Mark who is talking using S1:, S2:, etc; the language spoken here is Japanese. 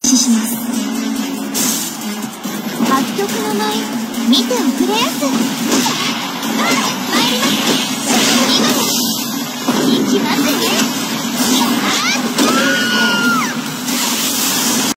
S1: します。楽曲の舞見ておくれやす。参ります。